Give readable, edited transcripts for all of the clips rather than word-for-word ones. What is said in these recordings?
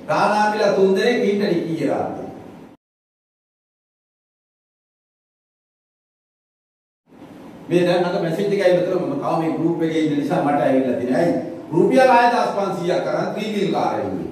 රාලාමිලා 3 දෙනෙක් ඉන්ටරි කීයේ රාත්‍රියේ. මේ දැන් අද මැසේජ් එක ඇවිල්ලා මම තාම මේ ගෲප් එකේ ඉන්න නිසා මට ඇවිල්ලා තියෙනවා. ඇයි? රුපියල් 6500ක් කරන් 3 wheel කාර් එකේ.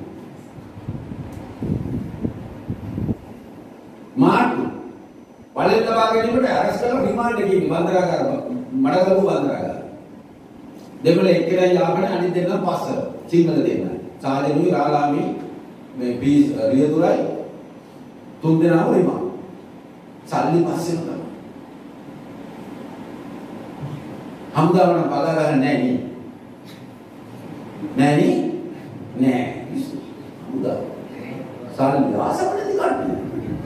මාට්ටු වලෙන් ලබා ගැනීමට අරස් කරලා රිමාන්ඩ් එකේ බන්දරාගාර මඩකලපු බන්දරාගාර. දෙමළ එක්කෙනා යාපන අනිත් දෙන්නා පස්සර. සිංහල දෙන්නා. සාදෙනුයි රාලාමි මේ පීස් රියදුරයි 3 දෙනාම රිමාන්ඩ්. සල්ලි පස්සෙම තමයි. හමුදාවන පගා ගන්න නැහැ නේ. නෑ නෑ හමුදා. සල්ලි ආසවලදී කට්ටිය.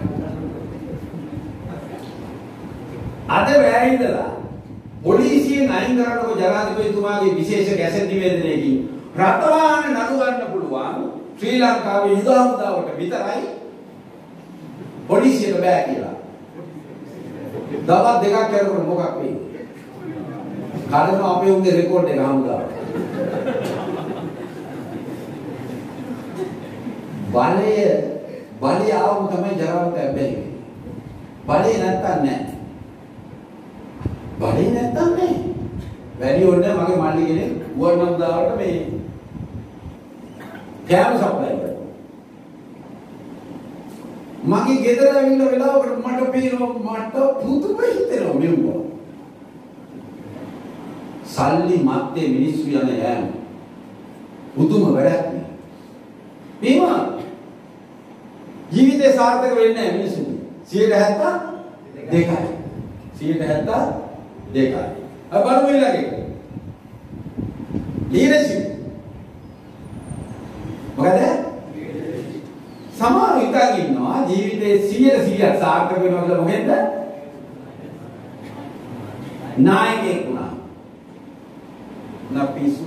අද වැය ඉඳලා පොලිසියෙන් අයින් කරනකො ජනාධිපතිතුමාගේ විශේෂ ගැසට් නිවේදනයකින් රටවාහන නඩු ගන්න පුළුවන් ශ්‍රී ලංකාවේ යුද හමුදාවට විතරයි පොලිසියට බෑ කියලා. දවස් දෙකක් කරනකොට මොකක් වෙයි? කාලෙම අපේ උන්ගේ රෙකෝඩ් එක හමුදාව. බලය ආවම තමයි ජරාවට ඇබ්බැහි. බලය නැත්තම් නෑ. බලය නැත්තම් නෑ. වැඩි ඕනේ මගේ මල්ලි කෙනෙක් ගුවන් හමුදාවට මේ කෑම සප්ලයි කරනවා. මගේ ගෙදර ඇවිල්ලා වෙලාවකට මට පේනවා මට පුදුම හිතෙනවා මෙව්වා. සල්ලි මැත්තේ මිනිස්සු යන යෑම පුදුම වැඩක් නේ. මේවා ජීවිතේ සාර්ථක වෙන්නේ නැහැ මිනිස්සුන්ට. 172යි. 172යි. අය බලමු ඊළඟට. ලීඩර්ෂිප්. මොකද? සමහර විතර ඉන්නවා ජීවිතේ 100ක් සාර්ථක වෙනවා කියලා මොකෙන්ද? නායකයෙක් වුණා. නපිසු.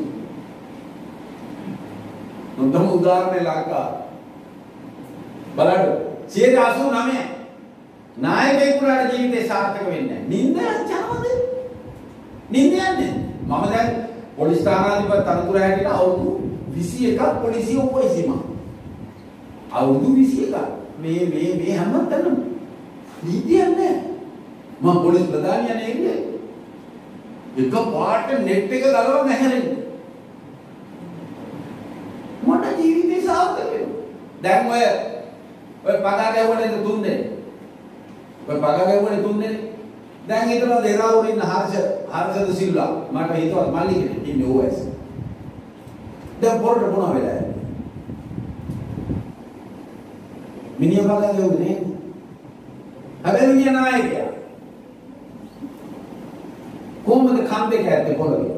නොදම උදාහරණේ ලංකා. බලන්න 189 නායකයෙක් වුණාට ජීවිතේ සාර්ථක වෙන්නේ නැහැ. නින්ද යනවද? නින්ද යන්නේ. මම දැන් පොලිස් ස්ථානාධිපති තනතුර හැටියට අවුරුදු 21ක් පොලිසිය උපයිසීම. අවුරුදු 21ක්. මේ හැමතැනම නීතියක් නැහැ. මම පොලිස් ප්‍රධානියා නෙන්නේ. එක පාට නෙට් එක ගලව නැහැරෙන්නේ. මට ජීවිතේ සාර්ථක වෙනවා. දැන් ඔය පගා ගැවුවනේ 3 දෙනෙක්. ඔය පගා ගැවුවනේ 3 දෙනෙක්. දැන් හිතලා දෙරාවුර ඉන්න හර්ෂද සිල්වා මට හිතුවා මල්ලි කෙනෙක් ඉන්නේ OS. දැන් පොරට මොනවා වෙලාද? මිනිහ පගා ගැවුවේ නේ. හැබැයි මිනිහ නායකයා. කොහොමද කම්බේක ඇත්තේ පොළවේ?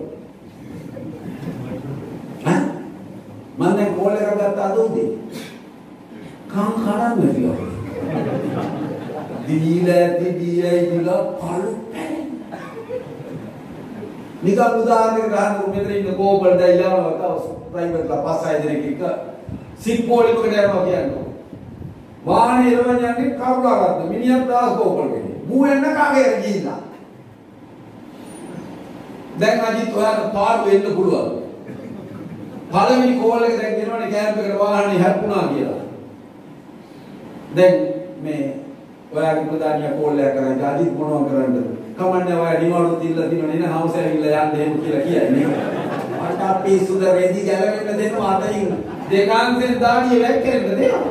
ඈ? මම දැන් කෝල් එකක් ගත්තා අද උදේ. කම් කඩන්න කියලා. දීලා පළු නිකන් උදාහරණයක් ගන්න මෙතන ඉන්න කෝපල් දැයිලා තව ප්‍රයිවට් ලා 5-6 දෙනෙක් එක සිප්පෝලිමකට යනවා කියන්නේ. වාහනේ එළවන යන්නේ කවුරුහරක්ද? මිනිහක් දාස් කෝපල් වෙන්නේ. මූ එන්න කාගේ ගිහිල්ලා. දැන් අජිත් ඔයාලට පාඩු වෙන්න පුළුවන්. පළවෙනි කෝල් එක දැන් ගෙනවනේ කැම්ප් එකට වාහනේ හැප්පුණා කියලා. දැන් මේ ඔයාගේ ප්‍රධානියා කෝල් එකක් කරන් අජිත් මොනව කරන්නද? කමන්නේ ඔයා නිවාඩු දීලා දිනවනේ නේ හවුස් ඇවිල්ලා යන්න එහෙම කියලා කියන්නේ. මට අපි සුද රෙදි ගැලවෙන්න දෙනවා අතින් දෙකාන්තෙන් දාඩිය වැක්කෙන්න දෙනවා.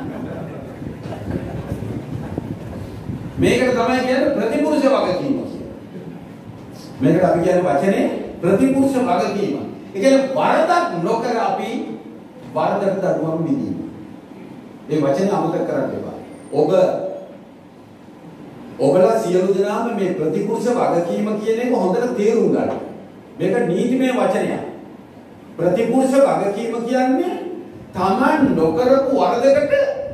මේකට තමයි කියන්නේ ප්‍රතිපුරුෂ වගකීම. මේකට අපි කියන්නේ වචනේ ප්‍රතිපුරුෂ වගකීම. ඒ කියන්නේ වරදක් නොකර අපි වරදකට අඩුවම් මිදීම. මේ වචනේ අමතක කරන්න එපා. ඔබලා සියලු දෙනාම මේ ප්‍රතිපුරුෂ වගකීම කියන එක හොඳට තේරුම් ගන්න. මේක නීතිමය වචනයක්. ප්‍රතිපුරුෂ වගකීම කියන්නේ Taman නොකරපු වරදකට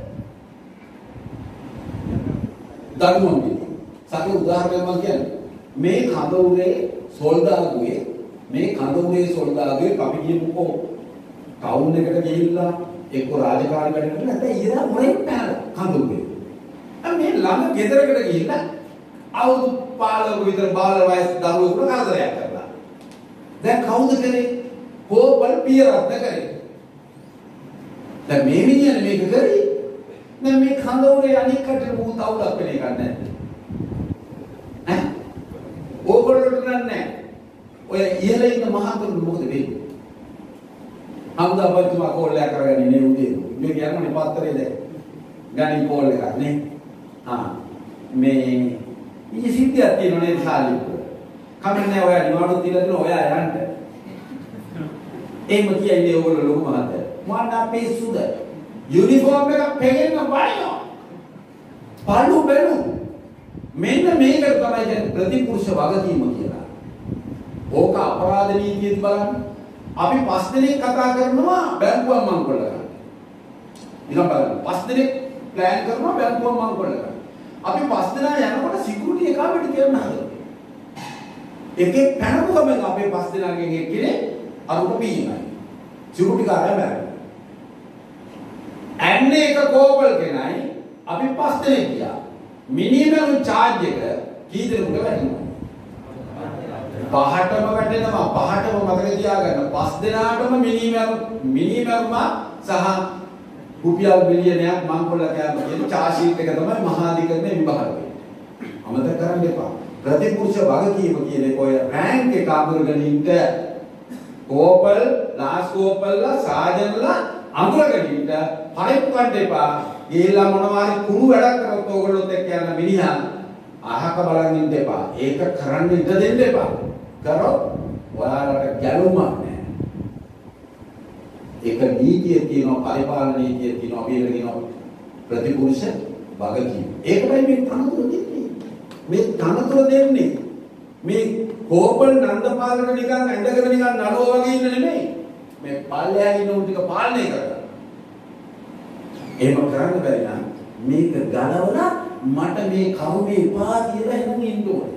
දඬුවම් දෙන්න. සාකේ උදාහරණයක් මම කියන්නේ මේ කඳවුරේ සොල්දාදුවේ අපි කියමුකෝ ටවුන් එකට ගිහිල්ලා එක්ක රාජකාරී වැඩකට නැත්නම් ඊළඟ මොරෙන් පැනලා කඳවුරේ. මේ ළඟ ගෙදරකට ගිහිල්ලා අවුරුදු 15ක විතර බාල වයස් දරුවෙකුට කරදරයක් කරලා. දැන් කවුද කරේ? කෝපල් පියරත්න කරේ. දැන් මේ මිනිහනේ මේක කරේ. දැන් මේ කඳවුරේ අනික් කටට මූ තවුලක් වෙන එකක් නැද්ද? ඈ? ඕගොල්ලෝට නෑ. ඔය ඉහළ ඉන්න මහතුරු මොකද වෙන්නේ? අමුදාපත්තුමා කෝල් එක කරගෙන ඉන්නේ උදේ. මේ කියන්නේ පත්තරේ දැන්. ගණන් කෝල් එකක් නේ. මේ ඉති සිද්ධියක් තියෙනවා නේද සාලිප්ප. කමන්නේ ඔයා නිවාඩු දීලා දෙන ඔයා යන්න. එහෙම කියන්නේ ඕගොල්ලෝ ලොකු මහත්තයා. මොන්න අපේ සුද. යුනිෆෝම් එක පෙගෙන්න බයිනවා. පළු බැලු. මෙන්න මේකට තමයි කියන්නේ ප්‍රතිපුරුෂ වගකීම කියලා. ඕක අපරාධ නීතියෙන් බලන්න. අපි 5 දිනක් කතා කරනවා බැංකුවක් මංකොල්ල කරන්න. ඊළඟ බලන්න 5 දිනක් ප්ලෑන් කරනවා බැංකුවක් මංකොල්ල කරන්න. අපි 5 දෙනා යනකොට සිකියුරිටි එක අපිට කියන්න හදනවා. එකෙක් පැනපු ගමන් අපේ 5 දෙනාගෙන් එක්කෙනෙක් අරුට පීනයි. සිකියුරිටි කාර්යය බැලුවා. ඇන්නේ එක කෝපල් කෙනයි අපි 5 දෙනෙක් ගියා. මිනිමම් charge එක කී දෙනෙකුට වැටෙනවද? 5ටම වැටෙනවා. 5ටම මතක තියාගන්න. 5 දෙනාටම මිනිමම් සහ රුපියල් බිලියනයක් මංකොල්ල කෑම කියන charge sheet එක තමයි මහාධිකරණය විභාග වෙන්නේ. අමතක කරන්න එපා. ප්‍රතිපුරුෂ වගකීම කියන්නේ ඔය රෑන්ක් එක අඳුරගෙන ඉන්න කෝපල්, ලාස් කෝපල්ලා, සාජන්ලා අඳුරගෙන ඉන්න පරිප්පු ගන්න එපා. ගිහිල්ලා මොනවා හරි කුණු වැඩක් කරොත් ඕගොල්ලොත් එක්ක යන මිනිහා අහක බලන් ඉන්න එපා. ඒක කරන්න ඉඩ දෙන්න එපා. කරොත් ඔයාලට ගැලුමක් නැහැ. ඒක නීතිය තියෙනවා, පරිපාලන නීතිය තියෙනවා, මේක කියනවා ප්‍රතිපුරුෂ වගකීම. ඒකයි මේ තනතුර දෙන්නේ. මේ තනතුර දෙන්නේ මේ කෝපල් නන්දපාලට නිකන් ඇඳගෙන නිකන් නළුව වගේ ඉන්න නෙමෙයි. මේ පල්ලෙහා ඉන්න උන් ටික පාලනය කරගන්න. එහෙම කරන්න බැරි නම් මේක ගලවලා මට මේ කරුමේ එපා කියලා එහෙම ඉන්න ඕනේ.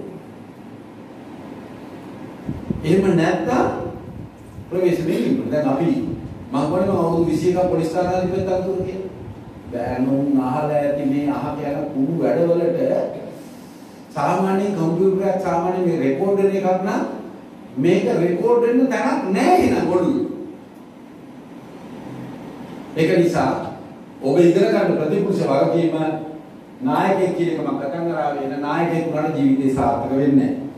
එහෙම නැත්තම් ප්‍රවේශමේ ඉන්න. දැන් අපි මම වගේ අවුරුදු 21ක් පොලිස් ස්ථානාධිපති තනතුර කියලා. බෑනුම් අහලා ඇති මේ අහක යන කුණු වැඩවලට සාමාන්‍ය කම්පියුටරයක් සාමාන්‍ය මේ රෙකෝඩර් එකක් නම් මේක රෙකෝඩ් වෙන්න තැනක් නැහැ නේද ගොළුයි. ඒක නිසා ඔබ ඉගෙන ගන්න ප්‍රතිපුරුෂ වගකීම නායකයෙක් කියන එක මම කතා කරා වෙන නායකයෙක් උනාට ජීවිතේ සාර්ථක වෙන්නේ නැහැ.